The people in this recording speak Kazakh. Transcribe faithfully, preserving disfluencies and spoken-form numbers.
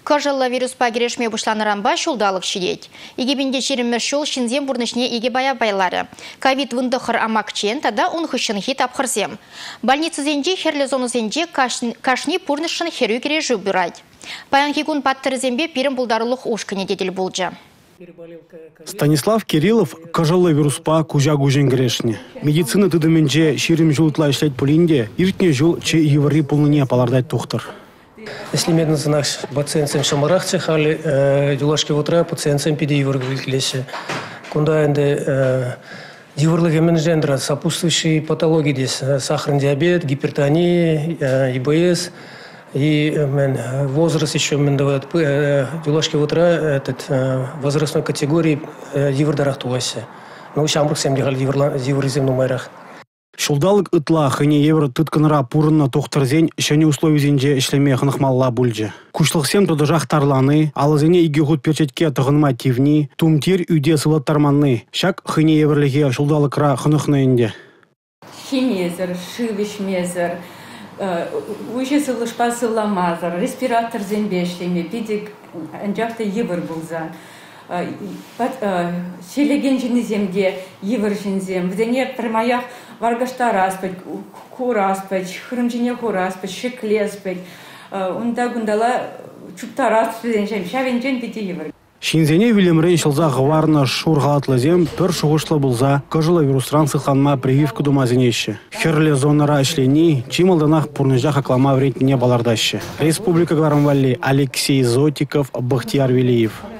Кажылла вируспа керешме бұшланыранба шулдалық шидет. Егебінде черіммер шул шинзем бұрнышне еге бая байлары. Ковид вындықыр амакчен, тада он хышын хит апхырзем. Больницызенде херлі зонызенде кашни пурнышын херу кережу бұрайд. Паянхигун паттырзембе пирім бұлдарылық ушкіне деділ бұлжа. Станислав Кириллов кажылла вируспа кужа гужен грешне. Медицина тыдыменже ширим жултла ишлет пулинде, иртне жул че еври полныне палардать тухтар. Если медно за наш пациентам шамарахте хали дюлашки утра пациентам пиди евр вылезли. Куда энде еврлыги менеджера сопутствующие патологии здесь сахарный диабет, гипертония, ИБС. И мен, возраст еще мен давает дюлашки утра этот возрастной категории еврдарахтуася. Ну шамбрук всем дегал евроземну майрах. Шулдалык ытла хыне евро тытканра пурынна тохтарзен шәне условизенже эшлеме хынықмалла бульже. Кушлықсем тодыжақ тарланы, алызене игегут перчетке тығынма тивни, тумтир үйде сылаттарманны. Шак хыне еврліге шулдалыкра хынықны енде. Химезер, шивишмезер, уже сылышпа сылламазыр, респиратор зенбешлеме, бидик анжақта евр бұлза. Шелеген жинеземде евр жинзем, вдене прямаях варгаштар аспать, кур аспать, хрымжине кур аспать, шекле аспать, унда гундала чуптар аспать, шавенжен биде евр. Шинзене Вильямрен шылза ғыварна шурғатлызем пір шуғышлы бұлза кажыла вирустран сықланма прививку думазенеші. Херле зонара ішлені, чималданақ пұрныжа хақлама вретіне балардашы. Республика Гарамвали, Алексей Зотиков, Бахтияр Велиев.